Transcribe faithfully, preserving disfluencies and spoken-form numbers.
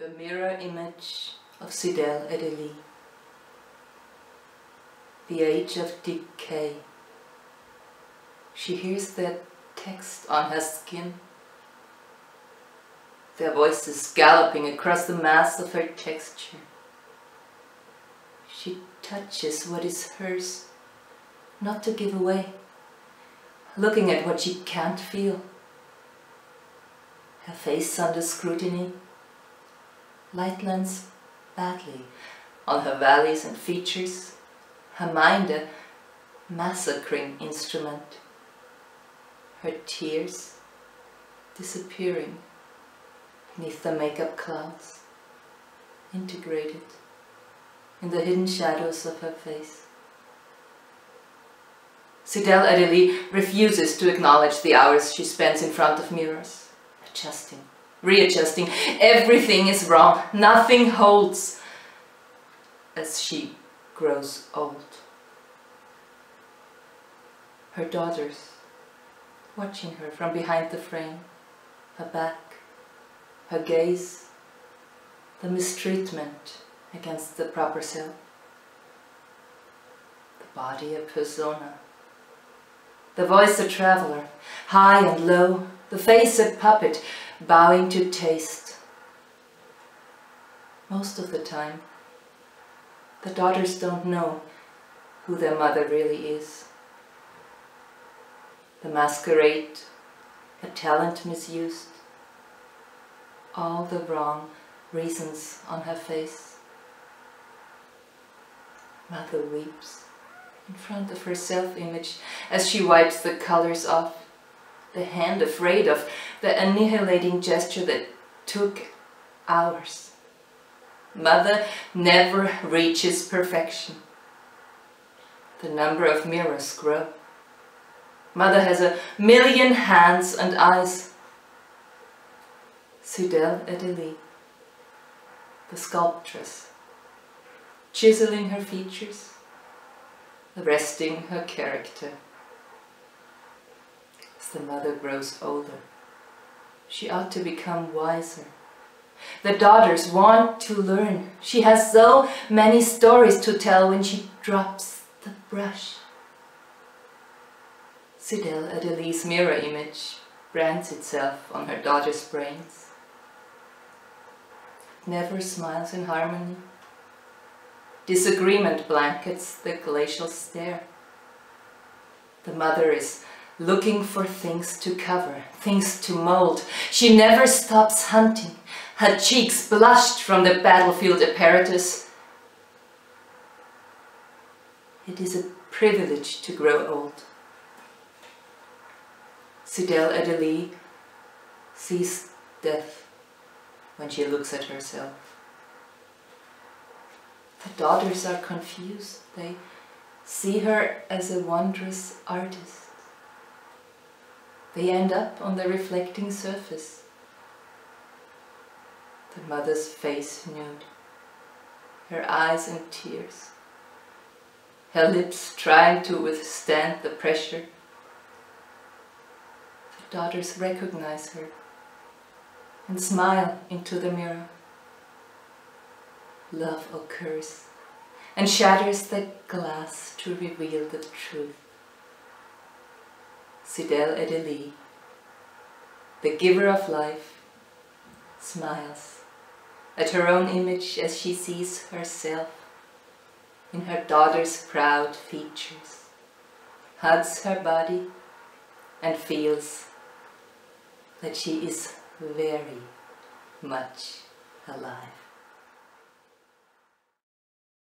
The mirror image of Sydel Edeli. The age of decay. She hears their text on her skin. Their voices galloping across the mass of her texture. She touches what is hers, not to give away, looking at what she can't feel. Her face under scrutiny. Light lands badly on her valleys and features, her mind a massacring instrument. Her tears disappearing beneath the makeup clouds, integrated in the hidden shadows of her face. Sydel Edeli refuses to acknowledge the hours she spends in front of mirrors, adjusting, readjusting. Everything is wrong, nothing holds, as she grows old. Her daughters, watching her from behind the frame, her back, her gaze, the mistreatment against the proper self. The body a persona, the voice a traveler, high and low, the face a puppet, bowing to taste. Most of the time, the daughters don't know who their mother really is. The masquerade, a talent misused, all the wrong reasons on her face. Mother weeps in front of her self-image as she wipes the colors off, the hand afraid of the annihilating gesture that took hours. Mother never reaches perfection. The number of mirrors grow. Mother has a million hands and eyes. Sydel Edeli, the sculptress, chiseling her features, arresting her character. As the mother grows older, she ought to become wiser. The daughters want to learn. She has so many stories to tell when she drops the brush. Sydel Edeli's mirror image brands itself on her daughter's brains. It never smiles in harmony. Disagreement blankets the glacial stare. The mother is looking for things to cover, things to mold. She never stops hunting. Her cheeks blushed from the battlefield apparatus. It is a privilege to grow old. Sydel Edeli sees death when she looks at herself. The daughters are confused. They see her as a wondrous artist. They end up on the reflecting surface. The mother's face nude, her eyes in tears, her lips trying to withstand the pressure. The daughters recognize her and smile into the mirror. Love occurs and shatters the glass to reveal the truth. Sydel Edeli, the giver of life, smiles at her own image as she sees herself in her daughter's proud features, hugs her body and feels that she is very much alive.